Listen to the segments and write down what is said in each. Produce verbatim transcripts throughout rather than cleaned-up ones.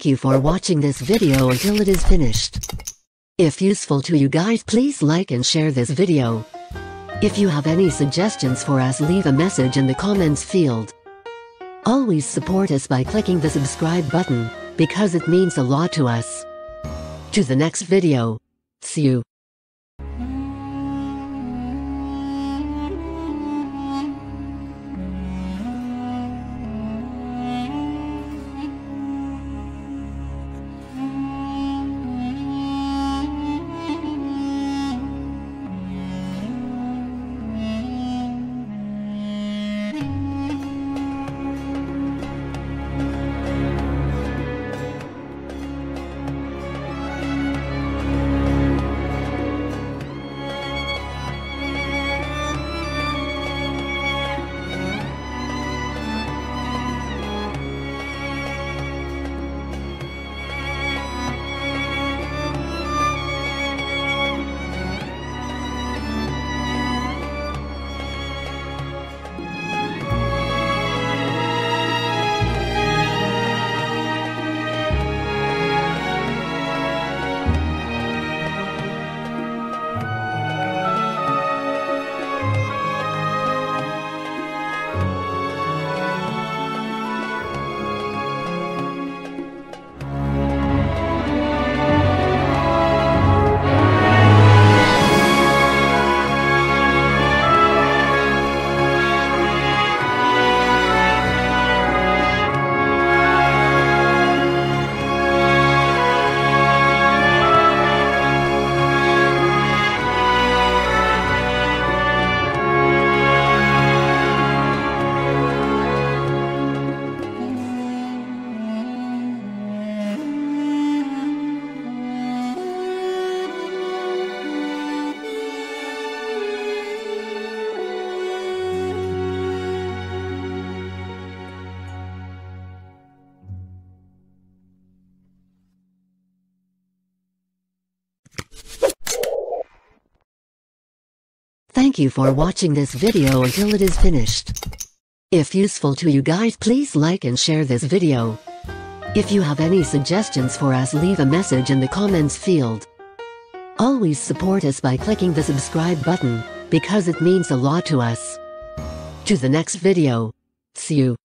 Thank you for watching this video until it is finished. If useful to you guys, please like and share this video. If you have any suggestions for us, leave a message in the comments field. Always support us by clicking the subscribe button, because it means a lot to us. To the next video. See you. Thank you for watching this video until it is finished. If useful to you guys, please like and share this video. If you have any suggestions for us, leave a message in the comments field. Always support us by clicking the subscribe button, because it means a lot to us. To the next video. See you.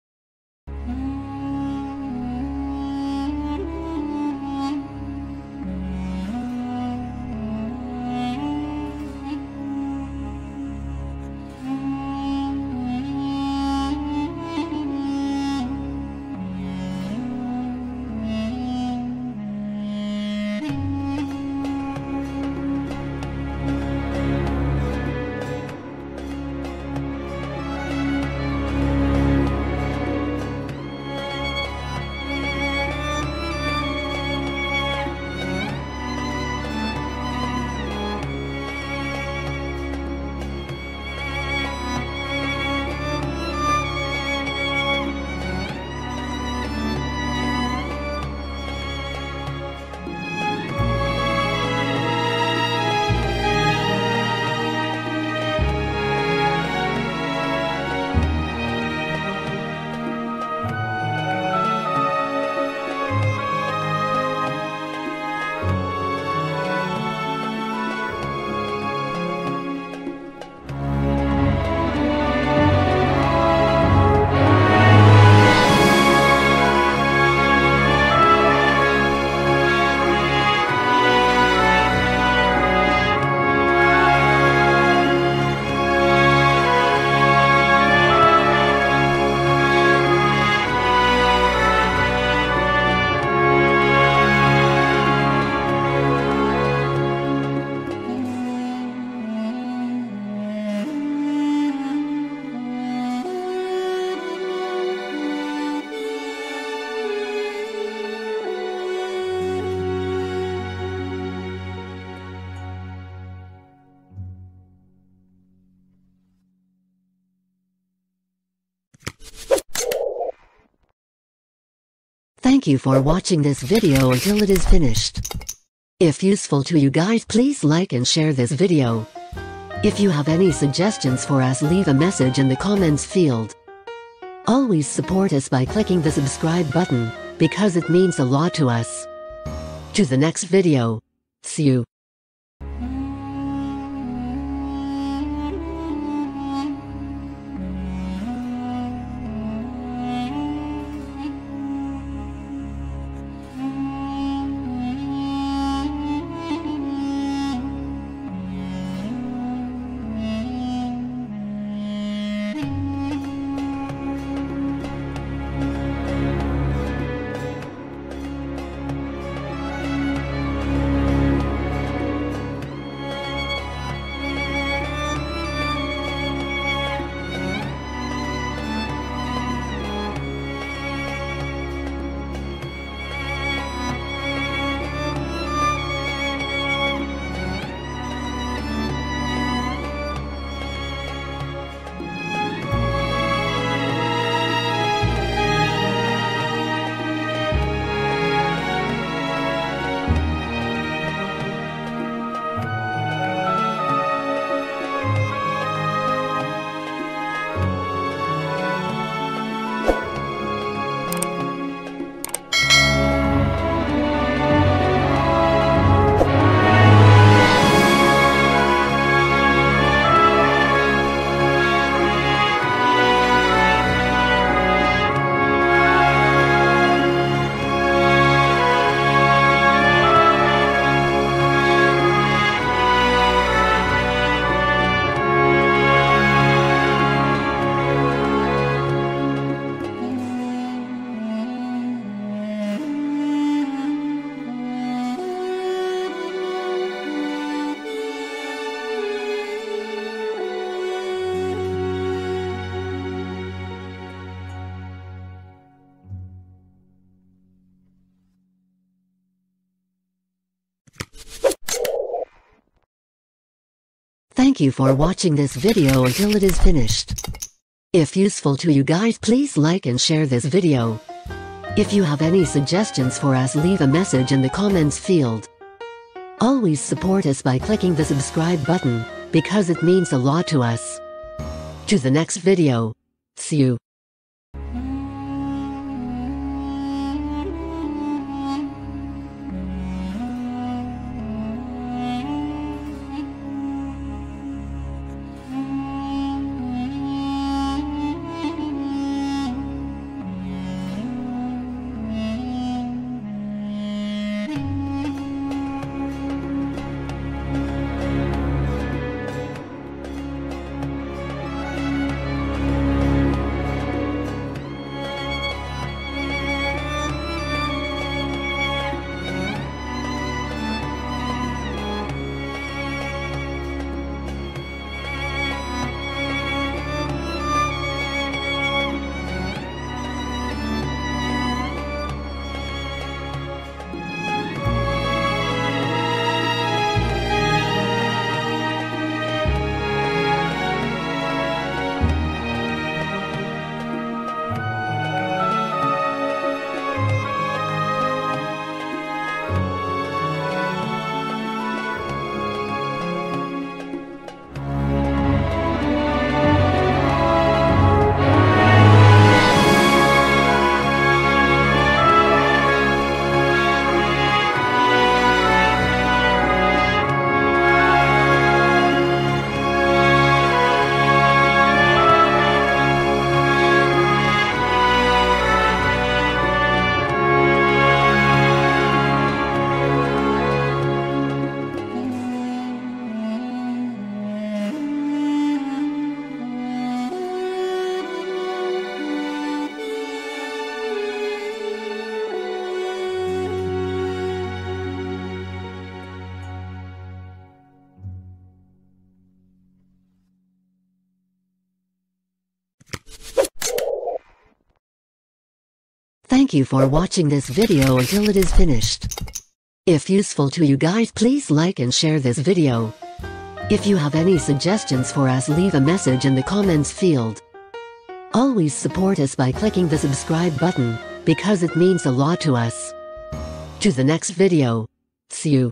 Thank you for watching this video until it is finished. If useful to you guys, please like and share this video. If you have any suggestions for us, leave a message in the comments field. Always support us by clicking the subscribe button, because it means a lot to us. To the next video. See you. Thank you for watching this video until it is finished. If useful to you guys, please like and share this video. If you have any suggestions for us, leave a message in the comments field. Always support us by clicking the subscribe button, because it means a lot to us. To the next video. See you. Thank you for watching this video until it is finished. If useful to you guys, please like and share this video. If you have any suggestions for us, leave a message in the comments field. Always support us by clicking the subscribe button, because it means a lot to us. To the next video. See you.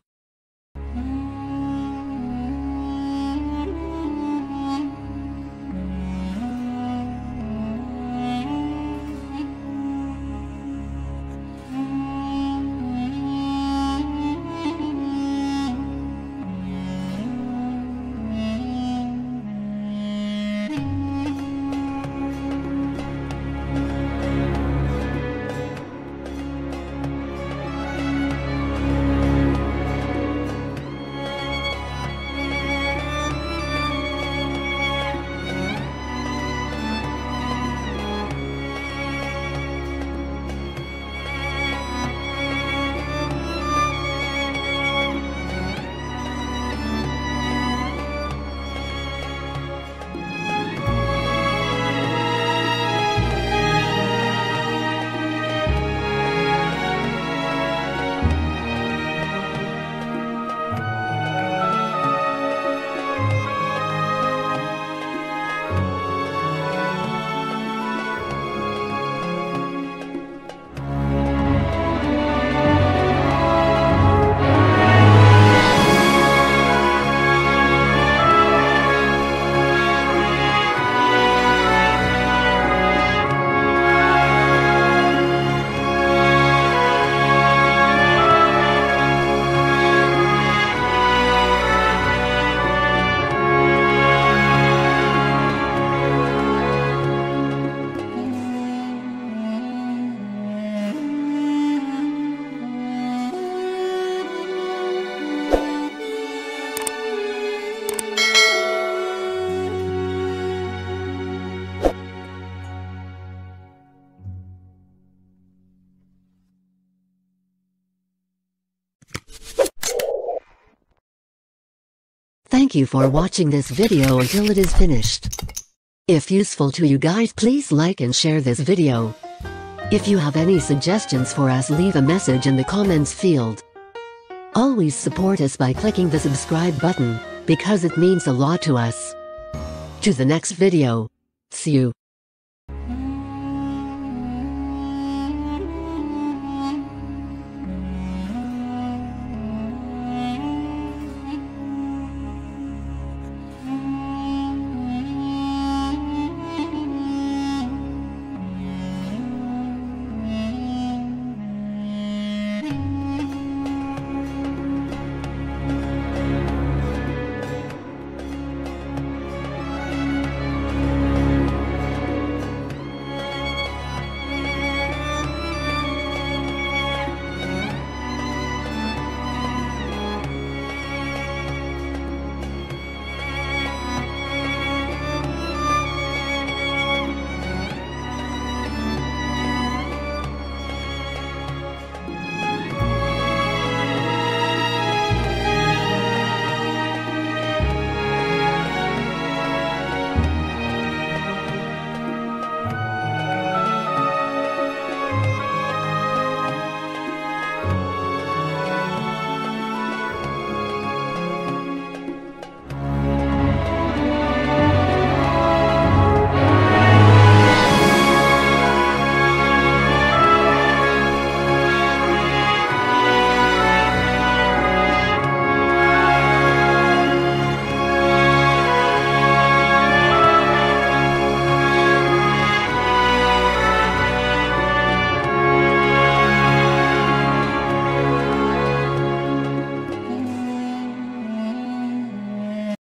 Thank you for watching this video until it is finished. If useful to you guys, please like and share this video. If you have any suggestions for us, leave a message in the comments field. Always support us by clicking the subscribe button, because it means a lot to us. To the next video. See you.